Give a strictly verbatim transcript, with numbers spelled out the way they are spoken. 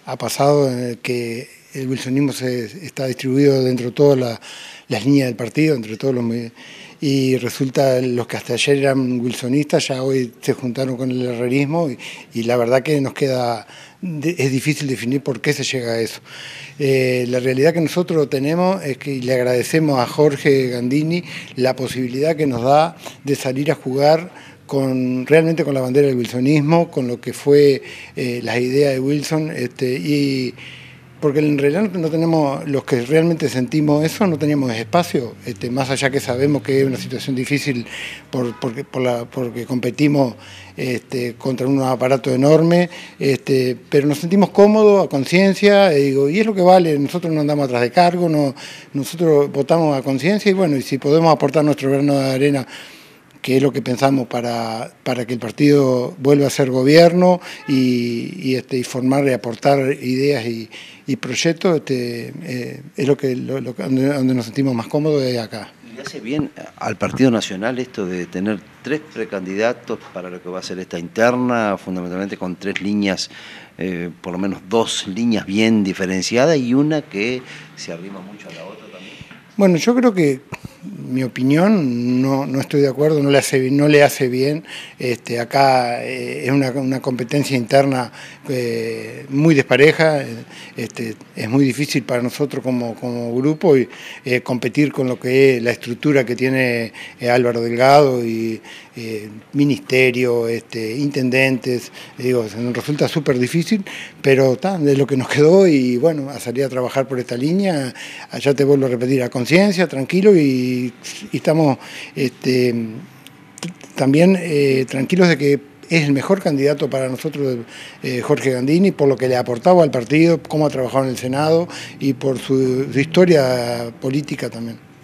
ha pasado eh, que el wilsonismo se, está distribuido dentro de todas la, las líneas del partido, entre todos los... Y resulta, los que hasta ayer eran wilsonistas ya hoy se juntaron con el herrerismo y, y la verdad que nos queda, es difícil definir por qué se llega a eso. Eh, la realidad que nosotros tenemos es que le agradecemos a Jorge Gandini la posibilidad que nos da de salir a jugar con realmente con la bandera del wilsonismo, con lo que fue eh, las ideas de Wilson, este, y porque en realidad no tenemos, los que realmente sentimos eso, no teníamos espacio, este, más allá que sabemos que es una situación difícil por, porque, por la, porque competimos este, contra un aparato enorme, este, pero nos sentimos cómodos, a conciencia, y, digo, y es lo que vale, nosotros no andamos atrás de cargo, no, nosotros votamos a conciencia y bueno, y si podemos aportar nuestro grano de arena, que es lo que pensamos para, para que el partido vuelva a ser gobierno y, y, este, y formar y aportar ideas y, y proyectos, este, eh, es lo que, lo, lo, donde, donde nos sentimos más cómodos de acá. ¿Le hace bien al Partido Nacional esto de tener tres precandidatos para lo que va a ser esta interna, fundamentalmente con tres líneas, eh, por lo menos dos líneas bien diferenciadas y una que se arrima mucho a la otra también? Bueno, yo creo que mi opinión, no, no estoy de acuerdo, no le hace, no le hace bien. Este, acá eh, es una, una competencia interna eh, muy despareja, este, es muy difícil para nosotros como, como grupo y, eh, competir con lo que es la estructura que tiene eh, Álvaro Delgado y eh, ministerio, este, intendentes, digo, nos resulta súper difícil, pero ta, es lo que nos quedó y bueno, a salir a trabajar por esta línea, allá te vuelvo a repetir, a conciencia, tranquilo y y estamos este, también eh, tranquilos de que es el mejor candidato para nosotros eh, Jorge Gandini, por lo que le ha aportado al partido, cómo ha trabajado en el Senado y por su, su historia política también.